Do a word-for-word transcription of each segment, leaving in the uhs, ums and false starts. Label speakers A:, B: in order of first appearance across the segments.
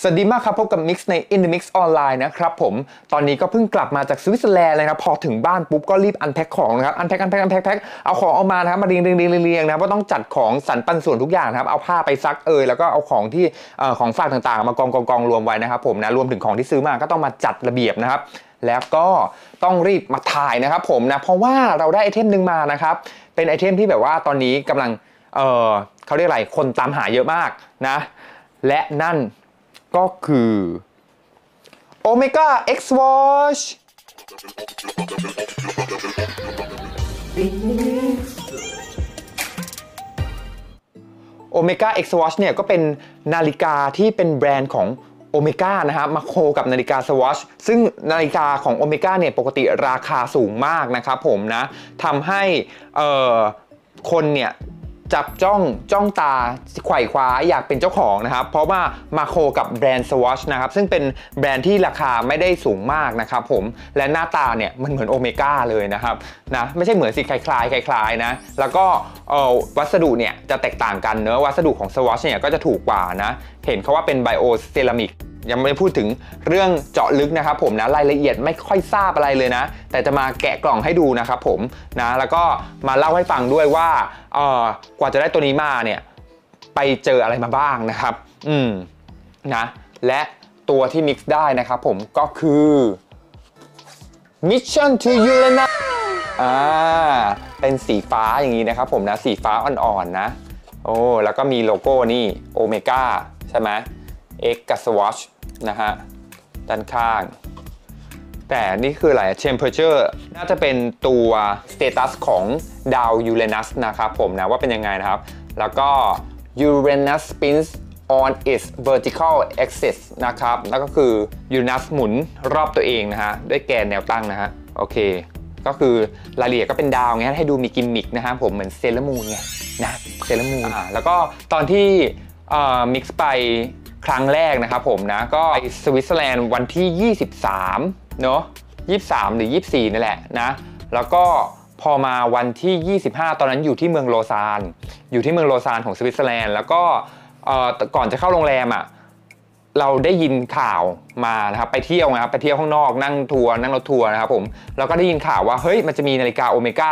A: สวัสดีมากครับพบกับ Mix ใน In The Mix ออนไลน์นะครับผมตอนนี้ก็เพิ่งกลับมาจากสวิตเซอร์แลนด์เลยครับพอถึงบ้านปุ๊บก็รีบอันแพ็คของนะครับอันแพ็คอันแพ็คอันแพ็คแพ็คเอาของออกมานะครับมาเรียงเรียงเรียงเรียงนะครับก็ต้องจัดของสรรปันส่วนทุกอย่างนะครับเอาผ้าไปซักเอยแล้วก็เอาของที่ของฝากต่างๆมากองกองกองรวมไว้นะครับผมนะรวมถึงของที่ซื้อมาก็ต้องมาจัดระเบียบนะครับแล้วก็ต้องรีบมาถ่ายนะครับผมนะเพราะว่าเราได้ไอเทมหนึ่งมานะครับเป็นไอเทมที่แบบว่าตอนนี้กำลังเออเขาเรียกอะไรคนตามหาเยอะมากนะและนั่นก็คือ Omega X Watch Omega X Watch เนี่ยก็เป็นนาฬิกาที่เป็นแบรนด์ของ Omega นะครับมาโคกับนาฬิกา Swatch ซึ่งนาฬิกาของ Omega เนี่ยปกติราคาสูงมากนะครับผมนะทำให้เอ่อคนเนี่ยจับจ้องจ้องตาไขว่คว้าอยากเป็นเจ้าของนะครับเพราะว่ามาโคกับแบรนด์ Swatch นะครับซึ่งเป็นแบรนด์ที่ราคาไม่ได้สูงมากนะครับผมและหน้าตาเนี่ยมันเหมือนโอเมก้าเลยนะครับนะไม่ใช่เหมือนสิคล้ายคล้ายคล้ายๆนะแล้วก็วัสดุเนี่ยจะแตกต่างกันเนอะวัสดุของ Swatch เนี่ยก็จะถูกกว่านะเห็นเขาว่าเป็นไบโอเซรามิกยังไม่ได้พูดถึงเรื่องเจาะลึกนะครับผมนะรายละเอียดไม่ค่อยทราบอะไรเลยนะแต่จะมาแกะกล่องให้ดูนะครับผมนะแล้วก็มาเล่าให้ฟังด้วยว่าเอ่อกว่าจะได้ตัวนี้มาเนี่ยไปเจออะไรมาบ้างนะครับอืมนะและตัวที่มิกซ์ได้นะครับผมก็คือ Mission to Uranus อ่าเป็นสีฟ้าอย่างนี้นะครับผมนะสีฟ้าอ่อนๆนะโอ้แล้วก็มีโลโก้นี่โอเมก้าใช่ไหม X กับ Swatch นะฮะด้านข้างแต่นี่คืออะไร Temperature น่าจะเป็นตัว Status ของดาวยูเรนัสนะครับผมนะว่าเป็นยังไงนะครับแล้วก็ Uranus spins on its vertical axis นะครับแล้วก็คือ Uranus หมุนรอบตัวเองนะฮะด้วยแกนแนวตั้งนะฮะโอเคก็คือรายละเอียดก็เป็นดาวไงให้ดูมีกิมมิกนะฮะผมเหมือนเซเลอร์มูนไงนะเซเลอร์มูนอ่าแล้วก็ตอนที่มิกซ์ไปครั้งแรกนะครับผมนะก็ไปสวิตเซอร์แลนด์วันที่ยี่สิบสามเนาะยี่สิบสามหรือยี่สิบสี่นี่แหละนะแล้วก็พอมาวันที่ยี่สิบห้าตอนนั้นอยู่ที่เมืองโลซานอยู่ที่เมืองโลซานของสวิตเซอร์แลนด์แล้วก็ก่อนจะเข้าโรงแรมอ่ะเราได้ยินข่าวมานะครับไปเที่ยวนะครับไปเที่ยวข้างนอกนั่งทัวร์นั่งรถทัวร์นะครับผมแล้วก็ได้ยินข่าวว่าเฮ้ยมันจะมีนาฬิกาโอเมก้า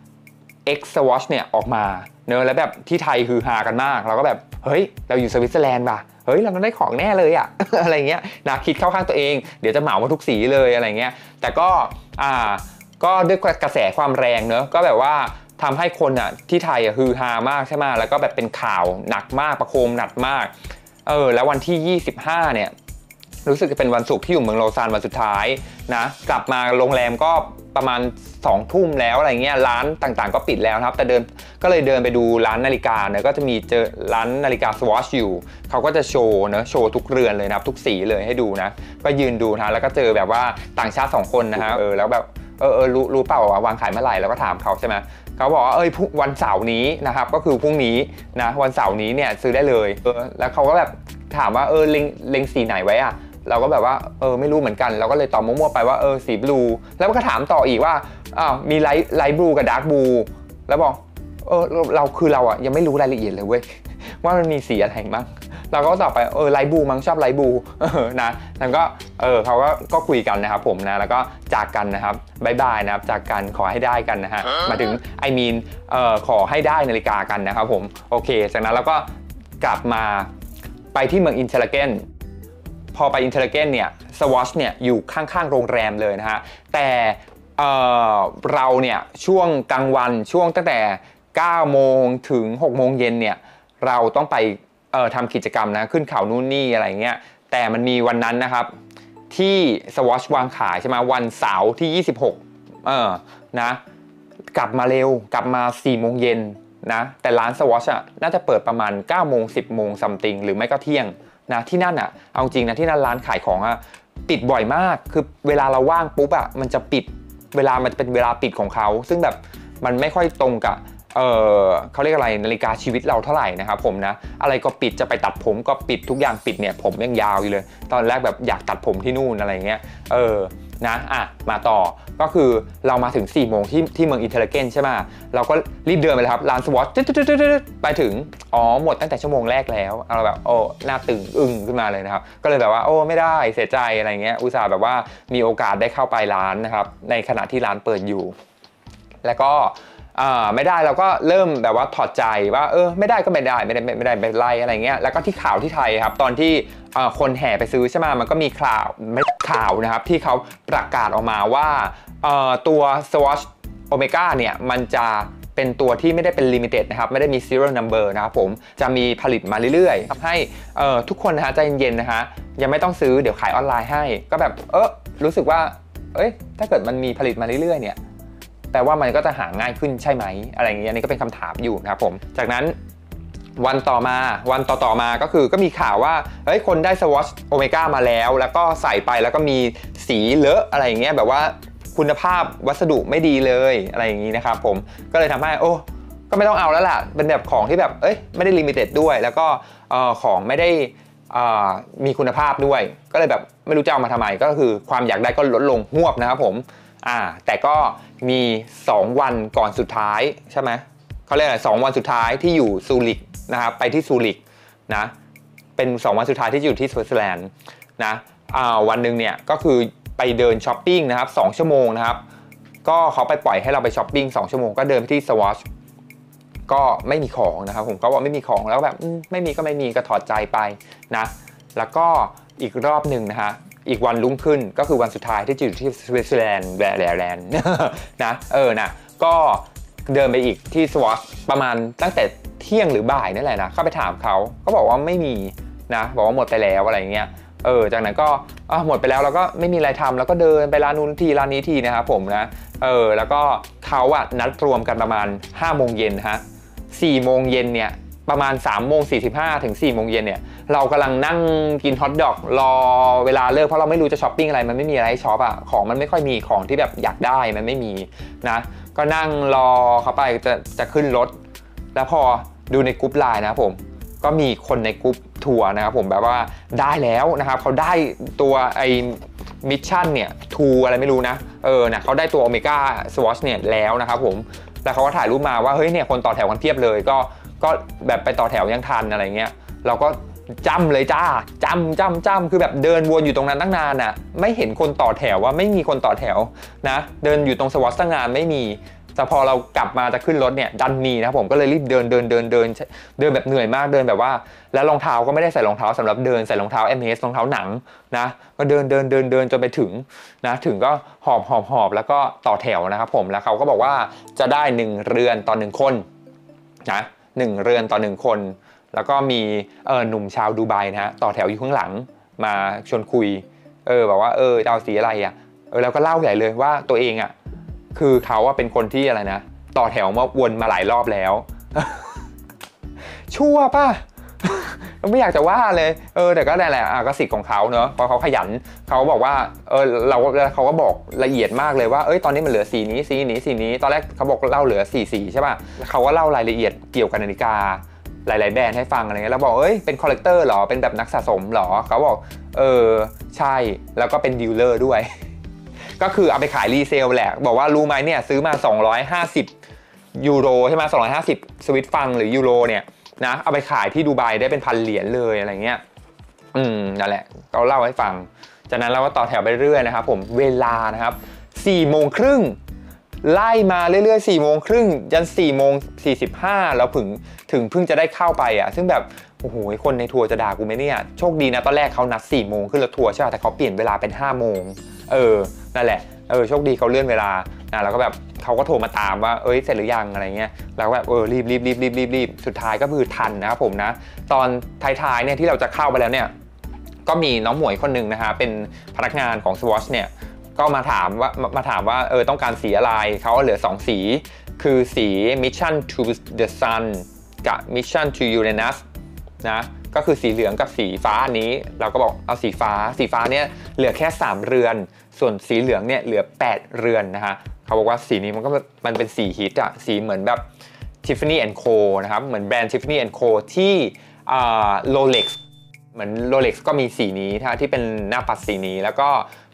A: X Swatch เนี่ยออกมาเนอะแล้วแบบที่ไทยฮือฮากันมากเราก็แบบเฮ้ยเราอยู่สวิตเซอร์แลนด์ป่ะเฮ้ยเราต้องได้ของแน่เลยอะ อะไรเงี้ยนะคิดเข้าข้างตัวเองเดี๋ยวจะเหมามาทุกสีเลยอะไรเงี้ยแต่ก็อ่าก็ด้วยกระแสความแรงเนอะก็แบบว่าทำให้คนอ่ะที่ไทยอ่ะฮือฮามากใช่ไหมแล้วก็แบบเป็นข่าวหนักมากประโคมหนักมากเออแล้ววันที่ยี่สิบห้าเนี่ยรู้สึกจะเป็นวันศุกร์ที่อยู่เมืองโลซานวันสุดท้ายนะกลับมาโรงแรมก็ประมาณสองทุ่มแล้วอะไรเงี้ยร้านต่างๆก็ปิดแล้วครับแต่เดินก็เลยเดินไปดูร้านนาฬิกาเนี่ยก็จะมีเจอร้านนาฬิกา Swatch อยู่เขาก็จะโชว์เนะโชว์ทุกเรือนเลยนะครับทุกสีเลยให้ดูนะก็ยืนดูนะแล้วก็เจอแบบว่าต่างชาติสองคนนะฮะเออแล้วแบบเออเออรู้รู้เปล่าว่าวางขายเมื่อไหร่แล้วก็ถามเขาใช่ไหมเขาบอกว่าเอ้ยวันเสาร์นี้นะครับก็คือพรุ่งนี้นะวันเสาร์นี้เนี่ยซื้อได้เลยเออแล้วเขาก็แบบถามว่าเออเล็งเล็งสีไหนไว้อะเราก็แบบว่าเออไม่รู้เหมือนกันเราก็เลยตอบมั่วๆไปว่าเออสีบลูแล้วก็ถามต่ออีกว่าอ้าวมีไลท์ไลท์บลูกับดาร์กบลูแล้วบอกเออเราคือเราอ่ะยังไม่รู้รายละเอียดเลยเว้ยว่ามันมีสีอะไรบ้างเราก็ตอบไปเออไลท์บลูมั้งชอบไลท์บลูเออนะแล้วก็เออเขาก็ก็คุยกันนะครับผมนะแล้วก็จากกันนะครับบายบายนะครับจากกันขอให้ได้กันนะฮะมาถึงไอมีนเอ่อขอให้ได้นาฬิกากันนะครับผมโอเคจากนั้นเราก็กลับมาไปที่เมืองอินเทอร์เกนพอไปอินเทอร์เกนเนี่ย Swatch เนี่ยอยู่ข้างๆโรงแรมเลยนะฮะแต่เอ่อเราเนี่ยช่วงกลางวันช่วงตั้งแต่เก้าโมงถึงหกโมงเย็นเนี่ยเราต้องไปเอ่อทำกิจกรรมนะขึ้นเขานู่นนี่อะไรเงี้ยแต่มันมีวันนั้นนะครับที่ Swatch วางขายใช่ไหมวันเสาร์ที่ยี่สิบหกเออนะกลับมาเร็วกลับมาสี่โมงเย็นนะแต่ร้าน Swatch อ่ะน่าจะเปิดประมาณเก้าโมงสิบโมงซัมติงหรือไม่ก็เที่ยงนะที่นั่นอ่ะเอาจริงนะที่นั่นร้านขายของอ่ะปิดบ่อยมากคือเวลาเราว่างปุ๊บอ่ะมันจะปิดเวลามันจะเป็นเวลาปิดของเขาซึ่งแบบมันไม่ค่อยตรงกับเออเขาเรียกอะไรนาฬิกาชีวิตเราเท่าไหร่นะครับผมนะอะไรก็ปิดจะไปตัดผมก็ปิดทุกอย่างปิดเนี่ยผมยังยาวอยู่เลยตอนแรกแบบอยากตัดผมที่นู่นอะไรเงี้ยเออนะอ่ะมาต่อก็คือเรามาถึงสี่โมงที่ที่เมืองอินเทอร์เกนใช่ไหมเราก็รีบเดินไปเลยครับร้านสวอชไปถึงอ๋อหมดตั้งแต่ชั่วโมงแรกแล้วเราแบบโอ้หน้าตึงอึ้งขึ้นมาเลยนะครับก็เลยแบบว่าโอ้ไม่ได้เสียใจอะไรเงี้ยอุตส่าห์แบบว่ามีโอกาสได้เข้าไปร้านนะครับในขณะที่ร้านเปิดอยู่แล้วก็ไม่ได้เราก็เริ่มแบบว่าถอดใจว่าเออไม่ได้ก็ไม่ได้ไม่ได้ไม่ได้ไม่เป็นไรอะไรเงี้ยแล้วก็ที่ข่าวที่ไทยครับตอนที่คนแห่ไปซื้อใช่ไหมมันก็มีข่าวไม่ข่าวนะครับที่เขาประกาศออกมาว่าตัว Swatch Omega เนี่ยมันจะเป็นตัวที่ไม่ได้เป็น limited นะครับไม่ได้มี serial number นะครับผมจะมีผลิตมาเรื่อยๆทำให้ทุกคนนะฮะใจเย็นๆนะฮะยังไม่ต้องซื้อเดี๋ยวขายออนไลน์ให้ก็แบบเออรู้สึกว่าเอ้ยถ้าเกิดมันมีผลิตมาเรื่อยๆเนี่ยแปลว่ามันก็จะหาง่ายขึ้นใช่ไหมอะไรอย่างเงี้ยอันนี้ก็เป็นคำถามอยู่นะครับผมจากนั้นวันต่อมาวันต่อๆมาก็คือก็มีข่าวว่าเฮ้ยคนได้ Swatch Omega มาแล้วแล้วก็ใส่ไปแล้วก็มีสีเลอะอะไรอย่างเงี้ยแบบว่าคุณภาพวัสดุไม่ดีเลยอะไรอย่างงี้นะครับผมก็เลยทำให้โอ้ก็ไม่ต้องเอาแล้วล่ะเป็นแบบของที่แบบเอ้ยไม่ได้ลิมิเต็ดด้วยแล้วก็ของไม่ได้มีคุณภาพด้วยก็เลยแบบไม่รู้จะเอามาทำไมก็คือความอยากได้ก็ลดลงหวบนะครับผมอ่าแต่ก็มีสองวันก่อนสุดท้ายใช่ไหมเขาเรียกอะไรสองวันสุดท้ายที่อยู่ซูริกนะครับไปที่ซูริกนะเป็นสองวันสุดท้ายที่อยู่ที่สวิตเซอร์แลนด์นะอ่าวันหนึ่งเนี่ยก็คือไปเดินช้อปปิ้งนะครับสองชั่วโมงนะครับก็เขาไปปล่อยให้เราไปช้อปปิ้งสองชั่วโมงก็เดินไปที่ Swatch ก็ไม่มีของนะครับผมก็บอกไม่มีของแล้วแบบไม่มีก็ไม่มีก็ถอดใจไปนะแล้วก็อีกรอบหนึ่งนะฮะอีกวันรุ่งขึ้นก็คือวันสุดท้ายที่อยู่ที่สวิตเซอร์แลนด์แบร์แลนด์นะเออนะก็เดินไปอีกที่ Swatch ประมาณตั้งแต่เที่ยงหรือบ่ายนั่นแหละนะเข้าไปถามเขาก็บอกว่าไม่มีนะบอกว่าหมดไปแล้วอะไรเงี้ยเออจากนั้นก็หมดไปแล้วเราก็ไม่มีอะไรทำแล้วก็เดินไปร้านนู้นทีร้านนี้ทีนะครับผมนะเออแล้วก็เขาอะนัดรวมกันประมาณห้าโมงเย็นฮะสี่โมงเย็นเนี่ยประมาณสามโมงสี่สิบห้าถึงสี่โมงเย็นเนี่ยเรากำลังนั่งกินฮอทดอกรอเวลาเลิกเพราะเราไม่รู้จะช้อปปิ้งอะไรมันไม่มีอะไรให้ช็อปอะของมันไม่ค่อยมีของที่แบบอยากได้มันไม่มีนะก็นั่งรอเขาไปจะจะขึ้นรถแล้วพอดูในกรุ๊ปไลน์นะผมก็มีคนในกรุ๊ปทัวร์นะครับผมแบบว่าได้แล้วนะครับเขาได้ตัวไอ้มิชชั่นเนี่ยทูอะไรไม่รู้นะเออนะเขาได้ตัว Omega Swatch เนี่ยแล้วนะครับผมแล้วเขาก็ถ่ายรูปมาว่าเฮ้ยเนี่ยคนต่อแถวกันเพียบเลยก็ก็แบบไปต่อแถวยังทันอะไรเงี้ยเราก็จ้ำเลยจ้าจ้ำจ้ำจ้ำคือแบบเดินวนอยู่ตรงนั้นตั้งนานอ่ะไม่เห็นคนต่อแถวว่าไม่มีคนต่อแถวนะเดินอยู่ตรงสวอตตั้งนานไม่มีแต่พอเรากลับมาจะขึ้นรถเนี่ยดันมีนะผมก็เลยรีบเดินเดินเดินเดินเดินแบบเหนื่อยมากเดินแบบว่าแล้วรองเท้าก็ไม่ได้ใส่รองเท้าสำหรับเดินใส่รองเท้า เอ็ม เอส รองเท้าหนังนะก็เดินเดินเดินเดินจนไปถึงนะถึงก็หอบหอบหอบแล้วก็ต่อแถวนะครับผมแล้วเขาก็บอกว่าจะได้หนึ่งเรือนต่อหนึ่งคนนะหนึ่งเรือนต่อหนึ่งคนแล้วก็มีเออหนุ่มชาวดูไบนะฮะต่อแถวอยู่ข้างหลังมาชวนคุยเออบอกว่าเออจะเอาสีอะไรอ่ะเออแล้วก็เล่าใหญ่เลยว่าตัวเองอ่ะคือเขาว่าเป็นคนที่อะไรนะต่อแถวมาวนมาหลายรอบแล้ว ชั่วป่ะ ไม่อยากจะว่าเลยเออแต่ก็ได้แหละก็สิทธิ์ของเขาเนอะเพราะเขาขยันเขาบอกว่าเออเราเขาก็บอกละเอียดมากเลยว่าเอ้ยตอนนี้มันเหลือสีนี้สีนี้สีนี้ตอนแรกเขาบอกเล่าเหลือสี่สีใช่ป่ะเขาก็เล่ารายละเอียดเกี่ยวกับนาฬิกาหลายๆแบรนด์ให้ฟังอะไรเงี้ยแล้วบอกเอ้ยเป็นคอลเลกเตอร์หรอเป็นแบบนักสะสมหรอเขาบอกเออใช่แล้วก็เป็นดีลเลอร์ด้วย ก็คือเอาไปขายรีเซลแหละบอกว่ารู้ไหมเนี่ยซื้อมาสองร้อยห้าสิบยูโรใช่ไหมสองร้อยห้าสิบสวิตฟังหรือยูโรเนี่ยนะเอาไปขายที่ดูไบได้เป็นพันเหรียญเลยอะไรเงี้ยอืมนั่นแหละเขาเล่าให้ฟังจากนั้นเราก็ต่อแถวไปเรื่อยนะครับผมเวลานะครับสี่โมงครึ่งไล่มาเรื่อยๆสี่โมงครึ่งยันสี่โมงสี่สิบห้าเราถึงถึงเพิ่งจะได้เข้าไปอ่ะซึ่งแบบโอ้โหคนในทัวร์จะด่ากูไหมเนี่ยโชคดีนะตอนแรกเขานัดสี่โมงขึ้นรถทัวร์ใช่ไหมแต่เขาเปลี่ยนเวลาเป็นห้าโมงเออนั่นแหละเออโชคดีเขาเลื่อนเวลานะแล้วก็แบบเขาก็โทรมาตามว่าเอ้ยเสร็จหรือยังอะไรเงี้ยแล้วก็แบบเออรีบรีบรีบรีบรีบรีบสุดท้ายก็คือทันนะครับผมนะตอนท้ายๆเนี่ยที่เราจะเข้าไปแล้วเนี่ยก็มีน้องหมวยคนหนึ่งนะฮะเป็นพนักงานของ Swatch เนี่ยก็มาถามว่ามาถามว่าเออต้องการสีอะไรเขาเหลือสองสีคือสี Mission to the Sun กับ Mission to Uranus นะก็คือสีเหลืองกับสีฟ้าอันนี้เราก็บอกเอาสีฟ้าสีฟ้าเนี่ยเหลือแค่สามเรือนส่วนสีเหลืองเนี่ยเหลือแปดเรือนนะฮะเขาบอกว่าสีนี้มันก็มันเป็นสีฮิตอะสีเหมือนแบบ Tiffany แอนด์ Co นะครับเหมือนแบรนด์ Tiffany แอนด์ Co ที่อ่า Rolex เหมือน Rolex ก็มีสีนี้นะที่เป็นหน้าปัดสีนี้แล้วก็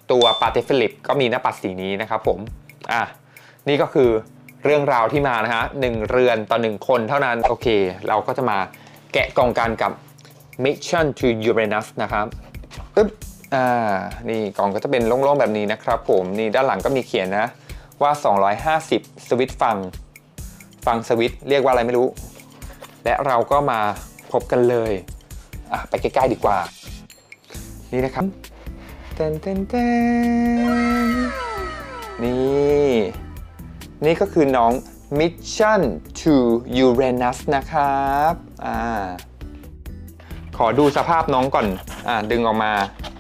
A: ตัวปาเต้ฟิลิปก็มีหน้าปัดสีนี้นะครับผมอ่ะนี่ก็คือเรื่องราวที่มานะฮะหนึ่งเรือนต่อหนึ่งคนเท่านั้นโอเคเราก็จะมาแกะกล่องกันกับ Mission to Uranus นะครับปึ๊บอ่านี่กล่องก็จะเป็นโล่งๆแบบนี้นะครับผมนี่ด้านหลังก็มีเขียนนะว่าสองร้อยห้าสิบสวิตช์ฟังฟังสวิตช์เรียกว่าอะไรไม่รู้และเราก็มาพบกันเลยอ่ะไปใกล้ๆดีกว่านี่นะครับเต้นเต้นเต้นนี่นี่ก็คือน้อง Mission to Uranus นะครับอ่าขอดูสภาพน้องก่อนอ่าดึงออกมา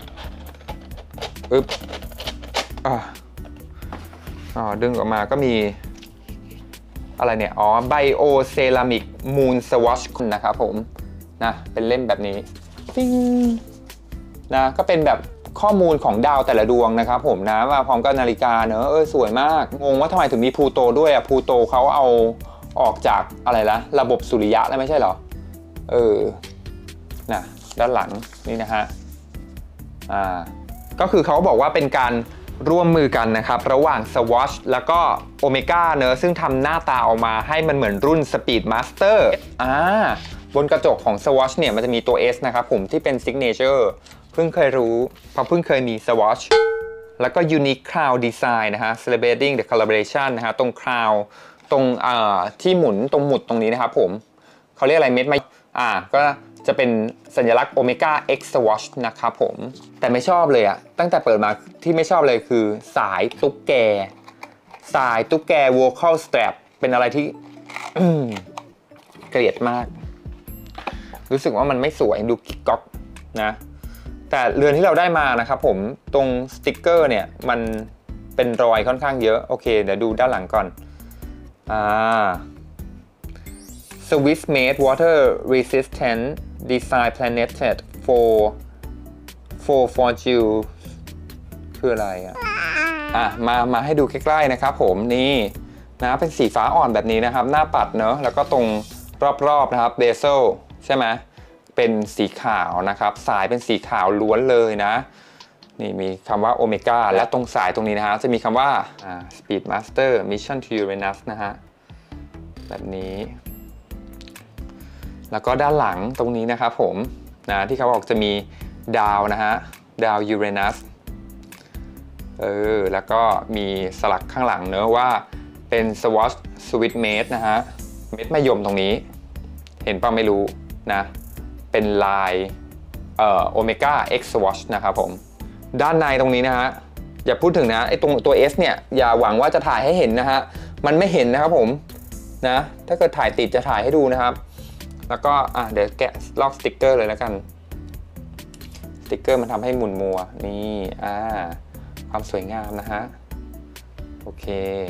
A: อึ๊บอ่าอ๋อดึงออกมาก็มีอะไรเนี่ยอ๋อไบโอเซรามิกมูนสวอชนะครับผมนะเป็นเล่มแบบนี้ปิ้งนะก็เป็นแบบข้อมูลของดาวแต่ละดวงนะครับผมนะมาพร้อมกับนาฬิกาเนอะเออสวยมากงงว่าทำไมถึงมีพลูโตด้วยอ่ะพลูโตเขาเอาออกจากอะไรละระบบสุริยะแล้วไม่ใช่เหรอเออนะด้านหลังนี่นะฮะอ่าก็คือเขาบอกว่าเป็นการร่วมมือกันนะครับระหว่าง Swatch แล้วก็ Omega เนอะซึ่งทำหน้าตาออกมาให้มันเหมือนรุ่น Speed Master อ่าบนกระจกของ Swatch เนี่ยมันจะมีตัว S นะครับผมที่เป็น Signature เพิ่งเคยรู้เพราะเพิ่งเคยมี Swatch แล้วก็ Unique Crown Design นะฮะ Celebrating the Collaboration นะฮะตรง Crown ตรงอ่าที่หมุนตรงหมุดตรงนี้นะครับผมเขาเรียกอะไรเม็ดไม้อ่าก็จะเป็นสัญลักษณ์ Omega X Swatch นะครับผมแต่ไม่ชอบเลยอะตั้งแต่เปิดมาที่ไม่ชอบเลยคือสายตุ๊กแกสายตุ๊กแก vocal strap เป็นอะไรที่เกลียดมากรู้สึกว่ามันไม่สวยดูกิ๊กก๊อกนะแต่เรือนที่เราได้มานะครับผมตรงสติ๊กเกอร์เนี่ยมันเป็นรอยค่อนข้างเยอะโอเคเดี๋ยวดูด้านหลังก่อนอ่าSwiss made water resistant design planeted for for fortune คืออะไรอ่ะอ่ะมามาให้ดูใกล้ๆนะครับผมนี่นะเป็นสีฟ้าอ่อนแบบนี้นะครับหน้าปัดเนอะแล้วก็ตรงรอบๆนะครับเบเซลใช่ไหมเป็นสีขาวนะครับสายเป็นสีขาวล้วนเลยนะนี่มีคำว่าโอเมก้าและตรงสายตรงนี้นะฮะจะมีคำว่า Speed Master Mission to Uranus นะฮะแบบนี้แล้วก็ด้านหลังตรงนี้นะครับผมนะที่เขาบอกจะมีดาวนะฮะดาวยูเรนัสเออแล้วก็มีสลักข้างหลังเนอะว่าเป็น Swatch Swiss Made นะฮะเม็ดมะยมตรงนี้เห็นป่ะไม่รู้นะเป็นลายเอ่อ Omega X Swatch นะครับผมด้านในตรงนี้นะฮะอย่าพูดถึงนะไอ้ตรงตัว S เนี่ยอย่าหวังว่าจะถ่ายให้เห็นนะฮะมันไม่เห็นนะครับผมนะถ้าเกิดถ่ายติดจะถ่ายให้ดูนะครับแล้วก็อ่ะเดี๋ยวแกะลอกสติ๊กเกอร์เลยแล้วกันสติ๊กเกอร์มันทำให้หมุนมัวนี่อ่าความสวยงามนะฮะโอเค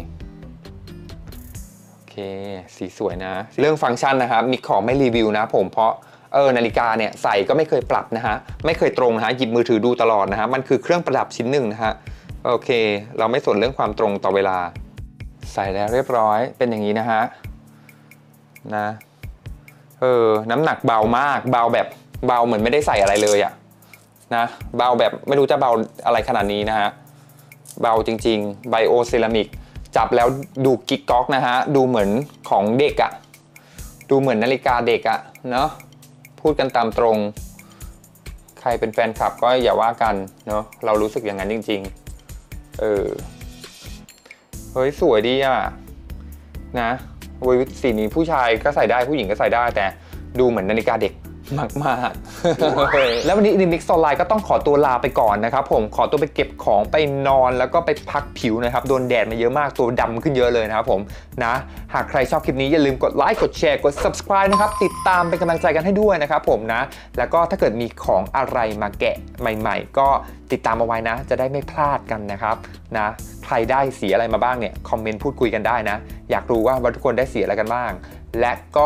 A: โอเคสีสวยนะเรื่องฟังก์ชันนะครับมีของไม่รีวิวนะผมเพราะเออนาฬิกาเนี่ยใส่ก็ไม่เคยปรับนะฮะไม่เคยตรงนะฮะหยิบมือถือดูตลอดนะฮะมันคือเครื่องประดับชิ้นหนึ่งนะฮะโอเคเราไม่สนเรื่องความตรงต่อเวลาใส่แล้วเรียบร้อยเป็นอย่างนี้นะฮะนะเออน้ำหนักเบามากเบาแบบเบาเหมือนไม่ได้ใส่อะไรเลยอะนะเบาแบบไม่รู้จะเบาอะไรขนาดนี้นะฮะเบาจริงๆไบโอเซรามิกจับแล้วดูกิ๊กก๊อกนะฮะดูเหมือนของเด็กอะดูเหมือนนาฬิกาเด็กอะเนาะพูดกันตามตรงใครเป็นแฟนคลับก็อย่าว่ากันเนาะเรารู้สึกอย่างนั้นจริงๆเออเฮ้ยสวยดีอะนะวิวสีนี้ผู้ชายก็ใส่ได้ผู้หญิงก็ใส่ได้แต่ดูเหมือนนาฬิกาเด็กมากๆ แล้ววันนี้ Remix Online ก็ต้องขอตัวลาไปก่อนนะครับผมขอตัวไปเก็บของไปนอนแล้วก็ไปพักผิวนะครับโดนแดดมาเยอะมากตัวดำขึ้นเยอะเลยนะครับผมนะหากใครชอบคลิปนี้อย่าลืมกดไลค์กดแชร์กด Subscribe นะครับติดตามเป็นกำลังใจกันให้ด้วยนะครับผมนะแล้วก็ถ้าเกิดมีของอะไรมาแกะใหม่ๆก็ติดตามเอาไว้นะจะได้ไม่พลาดกันนะครับนะใครได้สีอะไรมาบ้างเนี่ยคอมเมนต์พูดคุยกันได้นะอยากรู้ว่าว่าทุกคนได้สีอะไรกันบ้างและก็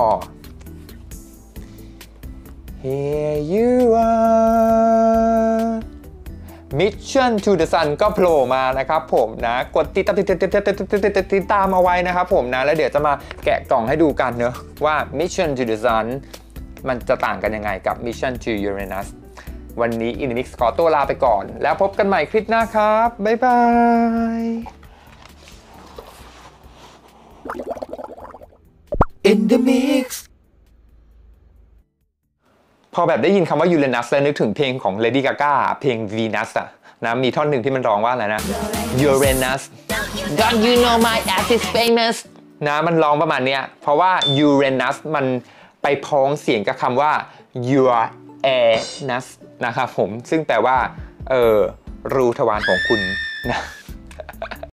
A: Here you are Mission to the Sun ก็โผล่มานะครับผมนะกดติดตามติดติดตามเอาไว้นะครับผมนะแล้วเดี๋ยวจะมาแกะกล่องให้ดูกันเนอะว่า Mission to the Sun มันจะต่างกันยังไงกับ Mission to Uranus วันนี้อินนิกขอตัวลาไปก่อนแล้วพบกันใหม่คลิปหน้าครับบ๊ายบาย
B: In the mix
A: พอแบบได้ยินคำว่ายูเรนัสแล้วนึกถึงเพลงของ Lady Gaga เพลง Venus อะนะมีท่อนหนึ่งที่มันร้องว่าอะไรนะ Uranus Don't you know my ass is famous นะมันร้องประมาณเนี้ยเพราะว่า Uranus มันไปพ้องเสียงกับคำว่า Your anus นะครับผมซึ่งแปลว่าเออรูทวารของคุณนะ